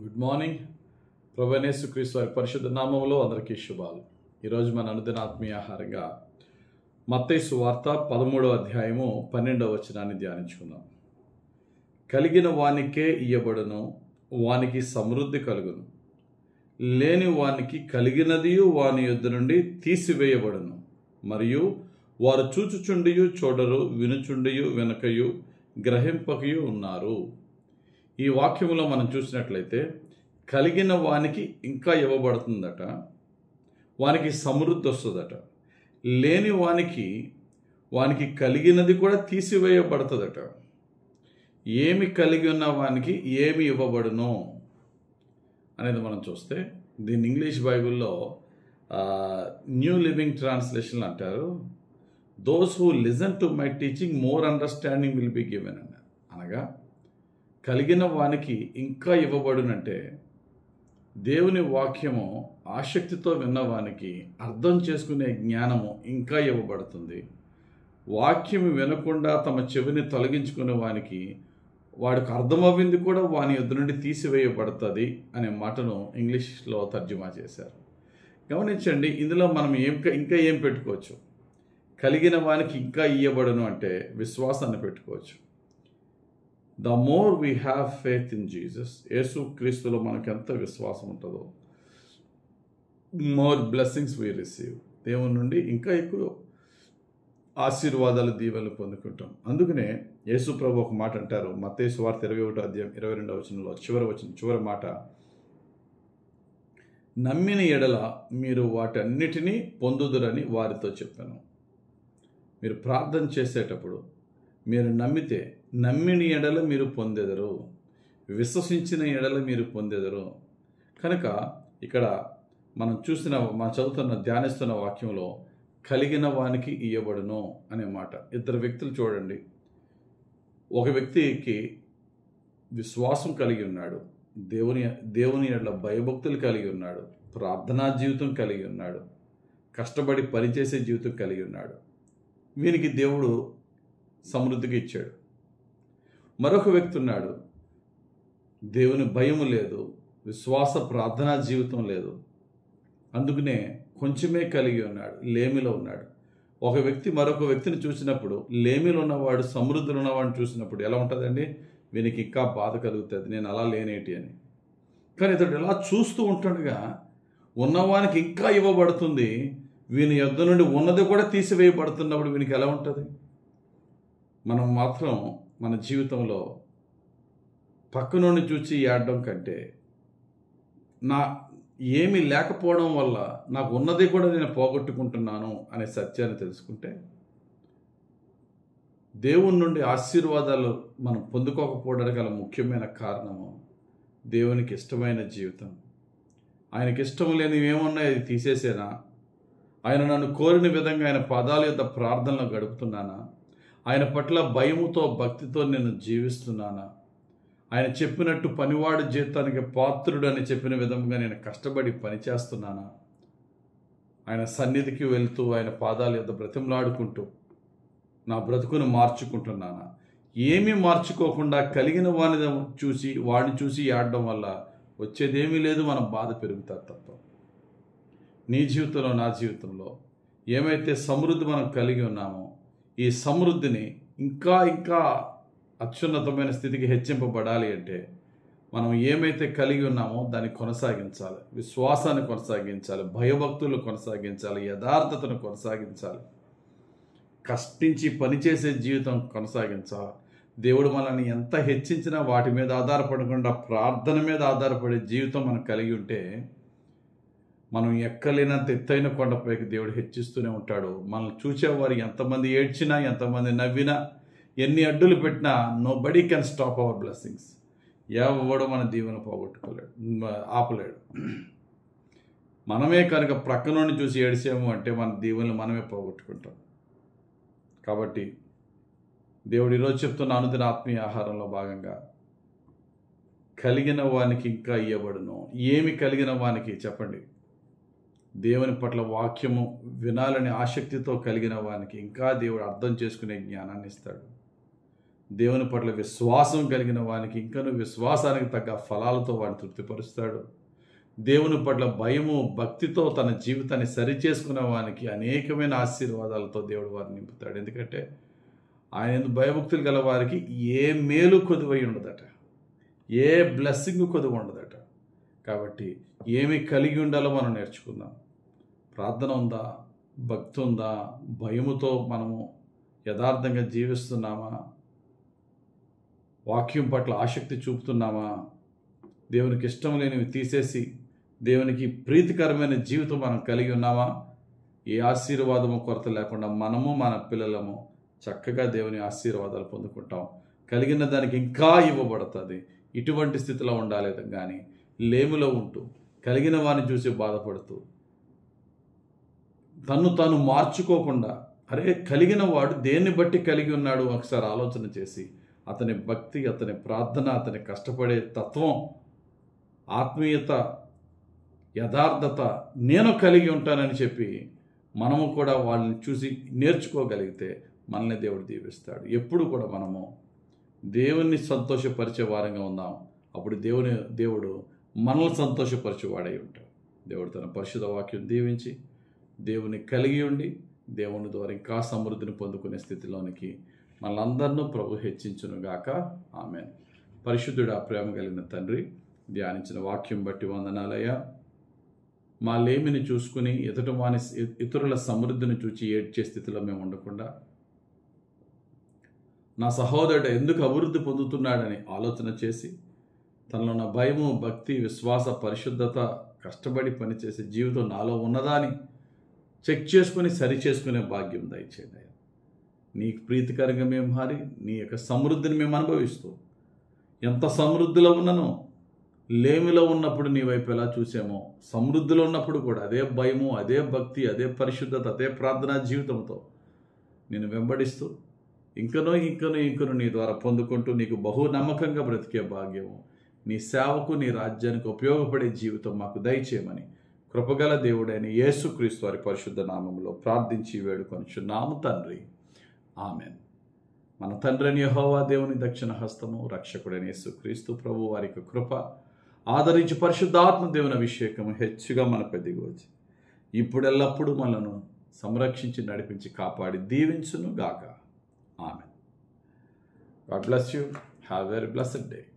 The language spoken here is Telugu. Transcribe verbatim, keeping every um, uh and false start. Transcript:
Good morning. ప్రభువైన యేసుక్రీస్తు వారి పరిశుద్ధ నామములో అందరికీ శుభాలు. ఈరోజు మన అనుదిన ఆత్మీయ ఆహారంగా మత్తయి సువార్త పదమూడవ అధ్యాయము పన్నెండవ వచనాన్ని ధ్యానించుకుందాం. కలిగిన వానికే ఇయ్యబడును, వానికి సమృద్ధి కలుగును. లేని వానికి కలిగినదియు వాని యొద్ద నుండి తీసివేయబడును. మరియు వారు చూచుచుండియు చూడరు, వినుచుండియు వెనకయు గ్రహింపకయు ఉన్నారు. ఈ వాక్యములో మనం చూసినట్లయితే కలిగిన వానికి ఇంకా ఇవ్వబడుతుందట, వానికి సమృద్ధి వస్తుందట. లేని వానికి వానికి కలిగినది కూడా తీసివేయబడుతుందట. ఏమి కలిగి ఉన్న వానికి ఏమి ఇవ్వబడును అనేది మనం చూస్తే, దీన్ని ఇంగ్లీష్ బైబిల్లో న్యూ లివింగ్ ట్రాన్స్లేషన్ అంటారు. Those who listen to my teaching more understanding will be given అన్నారు. అనగా కలిగిన వానికి ఇంకా ఇవ్వబడునంటే దేవుని వాక్యము ఆసక్తితో విన్నవానికి అర్థం చేసుకునే జ్ఞానము ఇంకా ఇవ్వబడుతుంది. వాక్యం వినకుండా తమ చెవిని తొలగించుకునే వానికి వాడికి అర్థమవ్వింది కూడా వాని యొద్ద నుండి తీసివేయబడుతుంది అనే మాటను ఇంగ్లీష్లో తర్జుమా చేశారు. గమనించండి, ఇందులో మనం ఏం ఇంకా ఏం పెట్టుకోవచ్చు? కలిగిన వానికి ఇంకా ఇయ్యబడును అంటే విశ్వాసాన్ని పెట్టుకోవచ్చు. The more we have faith in Jesus, యేసు క్రీస్తులో మనకు ఎంత విశ్వాసం ఉంటుందో, మోర్ బ్లెస్సింగ్స్ వీ రిసీవ్. దేవుని నుండి ఇంకా ఎక్కువ ఆశీర్వాదాలు, దీవెనలు పొందుకుంటాం. అందుకనే యేసు ప్రభు ఒక మాట అంటారు, మత్తయి సువార్త ఇరవై ఒకటో అధ్యాయం ఇరవై రెండవ వచనంలో చివరి వచనం చివరి మాట, నమ్మిన ఎడల మీరు వాటన్నిటినీ పొందుదురని వారితో చెప్పాను. మీరు ప్రార్థన చేసేటప్పుడు మీరు నమ్మితే, నమ్మిన ఎడల మీరు పొందెదరు, విశ్వసించిన ఎడల మీరు పొందెదరు. కనుక ఇక్కడ మనం చూసిన మనం చదువుతున్న ధ్యానిస్తున్న వాక్యంలో కలిగిన వానికి ఇయ్యబడును అనే మాట. ఇద్దరు వ్యక్తులు చూడండి. ఒక వ్యక్తికి విశ్వాసం కలిగి ఉన్నాడు, దేవుని దేవుని ఎడల భయభక్తులు కలిగి ఉన్నాడు, ప్రార్థనా జీవితం కలిగి ఉన్నాడు, కష్టపడి పనిచేసే జీవితం కలిగి ఉన్నాడు. వీనికి దేవుడు సమృద్ధిగా ఇచ్చాడు. మరొక వ్యక్తి ఉన్నాడు, దేవుని భయము లేదు, విశ్వాస ప్రార్థనా జీవితం లేదు, అందుకనే కొంచెమే కలిగి ఉన్నాడు, లేమిలో ఉన్నాడు. ఒక వ్యక్తి మరొక వ్యక్తిని చూసినప్పుడు, లేమిలో ఉన్నవాడు సమృద్ధిలో ఉన్నవాడిని చూసినప్పుడు ఎలా ఉంటుందండి? వీనికి ఇంకా బాధ కలుగుతుంది, నేను అలా లేనేటి అని. కానీ ఇతడు ఎలా చూస్తూ ఉంటాడుగా, ఉన్నవానికి ఇంకా ఇవ్వబడుతుంది, వీని యొద్ద నుండి ఉన్నది కూడా తీసివేయబడుతున్నప్పుడు వీనికి ఎలా ఉంటుంది? మనం మాత్రం మన జీవితంలో పక్క నుండి చూసి ఏడడం కంటే, నా ఏమీ లేకపోవడం వల్ల నాకు ఉన్నది కూడా నేను పోగొట్టుకుంటున్నాను అనే సత్యాన్ని తెలుసుకుంటే, దేవుని నుండి ఆశీర్వాదాలు మనం పొందుకోకపోవడానికి గల ముఖ్యమైన కారణము దేవునికి ఇష్టమైన జీవితం. ఆయనకి ఇష్టం లేనివి ఏమున్నాయి అది తీసేసేనా? ఆయన నన్ను కోరిన విధంగా ఆయన పాదాల యొద్ద ప్రార్థనలో గడుపుతున్నానా? ఆయన పట్ల భయముతో భక్తితో నేను జీవిస్తున్నానా? ఆయన చెప్పినట్టు పనివాడు జీతానికి పాత్రుడు అని చెప్పిన విధంగా నేను కష్టపడి పనిచేస్తున్నానా? ఆయన సన్నిధికి వెళ్తూ ఆయన పాదాల యొద్ద బ్రతిమలాడుకుంటూ నా బ్రతుకును మార్చుకుంటున్నానా? ఏమీ మార్చుకోకుండా కలిగిన వాడిని చూసి వాడిని చూసి ఆడడం వల్ల వచ్చేదేమీ లేదు, మనం బాధ పెరుగుతారు తప్ప. నీ జీవితంలో నా జీవితంలో ఏమైతే సమృద్ధి మనం కలిగి ఉన్నామో, ఈ సమృద్ధిని ఇంకా ఇంకా అత్యున్నతమైన స్థితికి హెచ్చింపబడాలి అంటే మనం ఏమైతే కలిగి ఉన్నామో దాన్ని కొనసాగించాలి, విశ్వాసాన్ని కొనసాగించాలి, భయభక్తులు కొనసాగించాలి, యథార్థతను కొనసాగించాలి, కష్టించి పనిచేసే జీవితం కొనసాగించాలి. దేవుడు మనల్ని ఎంత హెచ్చించినా వాటి మీద ఆధారపడకుండా ప్రార్థన మీద ఆధారపడే జీవితం మనం కలిగి ఉంటే, మనం ఎక్కలేనంత ఎత్తైన కొండపైకి దేవుడు హెచ్చిస్తూనే ఉంటాడు. మనల్ని చూసేవారు ఎంతమంది ఏడ్చినా, ఎంతమంది నవ్వినా, ఎన్ని అడ్డులు పెట్టినా, nobody can stop our blessings. ఎవడు మన దీవెన పోగొట్టుకోలేడు, ఆపలేడు. మనమే కనుక ప్రక్క నుండి చూసి ఏడ్చాము అంటే మన దీవెనలు మనమే పోగొట్టుకుంటాం. కాబట్టి దేవుడు ఈరోజు చెప్తున్న అనుదిన ఆత్మీయ ఆహారంలో భాగంగా కలిగిన వానికి ఇంకా ఇయ్యబడును. ఏమి కలిగిన వానికి చెప్పండి? దేవుని పట్ల వాక్యము వినాలని ఆసక్తితో కలిగిన వానికి ఇంకా దేవుడు అర్థం చేసుకునే జ్ఞానాన్ని ఇస్తాడు. దేవుని పట్ల విశ్వాసం కలిగిన వానికి ఇంకనూ విశ్వాసానికి తగ్గ ఫలాలతో వాడిని తృప్తిపరుస్తాడు. దేవుని పట్ల భయము భక్తితో తన జీవితాన్ని సరిచేసుకునే వానికి అనేకమైన ఆశీర్వాదాలతో దేవుడు వారిని నింపుతాడు. ఎందుకంటే ఆయన భయభక్తులు గల వారికి ఏ మేలు కొదువై ఉండదట, ఏ బ్లెస్సింగ్ కొదువు ఉండదట. కాబట్టి ఏమి కలిగి ఉండాలో మనం నేర్చుకుందాం. ప్రార్థన ఉందా, భక్తి ఉందా, భయముతో మనము యథార్థంగా జీవిస్తున్నామా, వాక్యం పట్ల ఆసక్తి చూపుతున్నామా, దేవునికి ఇష్టం లేనివి తీసేసి దేవునికి ప్రీతికరమైన జీవితం మనం కలిగి ఉన్నామా, ఏ ఆశీర్వాదము కొరత లేకుండా మనము మన పిల్లలము చక్కగా దేవుని ఆశీర్వాదాలు పొందుకుంటాం. కలిగిన దానికి ఇంకా ఇవ్వబడుతుంది. ఇటువంటి స్థితిలో ఉండాలి కానీ లేమిలో ఉంటూ కలిగిన వారిని చూసి బాధపడుతూ తన్ను తాను మార్చుకోకుండా, అరే కలిగిన వాడు దేన్ని బట్టి కలిగి ఉన్నాడు ఒకసారి ఆలోచన చేసి అతని భక్తి, అతని ప్రార్థన, అతని కష్టపడే తత్వం, ఆత్మీయత, యథార్థత నేను కలిగి ఉంటానని చెప్పి మనము కూడా వాళ్ళని చూసి నేర్చుకోగలిగితే మనల్ని దేవుడు దీవిస్తాడు. ఎప్పుడు కూడా మనము దేవుణ్ణి సంతోషపరిచే వారంగా ఉందాం. అప్పుడు దేవుని దేవుడు మనల్ని సంతోషపరిచేవాడై ఉంటాడు. దేవుడు తన పరిశుద్ధ వాక్యం దీవించి దేవుని కలిగి ఉండి దేవుని ద్వారా ఇంకా సమృద్ధిని పొందుకునే స్థితిలోనికి మనలందరినూ ప్రభు హెచ్చించునుగాక. ఆమేన్. పరిశుద్ధుడా, ప్రేమ కలిగిన తండ్రి, ధ్యానించిన వాక్యం బట్టి వందనాలయ్యా. మా లేమిని చూసుకుని ఎదుటి వాని ఇతరుల సమృద్ధిని చూచి ఏడ్చే స్థితిలో మేము ఉండకుండా, నా సహోదరుడు ఎందుకు అభివృద్ధి పొందుతున్నాడని ఆలోచన చేసి తనలో ఉన్న భయము, భక్తి, విశ్వాస, పరిశుద్ధత, కష్టపడి పనిచేసే జీవితం నాలో ఉన్నదా అని చెక్ చేసుకుని సరి చేసుకునే భాగ్యం దయచేయండి. నీకు ప్రీతికరంగా మేము మారి నీ యొక్క సమృద్ధిని మేము అనుభవిస్తూ, ఎంత సమృద్ధిలో ఉన్ననో లేమిలో ఉన్నప్పుడు నీ వైపు ఎలా చూసామో, సమృద్ధిలో ఉన్నప్పుడు కూడా అదే భయము, అదే భక్తి, అదే పరిశుద్ధత, అదే ప్రార్థనా జీవితంతో నేను వెంబడిస్తూ ఇంకనో ఇంకనో ఇంకనో నీ ద్వారా పొందుకుంటూ నీకు బహు నమ్మకంగా బ్రతికే భాగ్యము, నీ సేవకు, నీ రాజ్యానికి ఉపయోగపడే జీవితం మాకు దయచేయమని కృపగల దేవుడైన యేసుక్రీస్తు వారి పరిశుద్ధ నామములో ప్రార్థించి వేడుకొనుచున్నాము తండ్రి. ఆమెన్. మన తండ్రిని యెహోవా దేవుని దక్షిణ హస్తము, రక్షకుడైన యేసుక్రీస్తు ప్రభు వారికి కృప, ఆదరించి పరిశుద్ధాత్మ దేవుని అభిషేకము హెచ్చుగా మనపై దిగవచ్చి ఇప్పుడెల్లప్పుడూ మనను సంరక్షించి నడిపించి కాపాడి దీవించును గాక. Amen. God bless you. Have a very blessed day.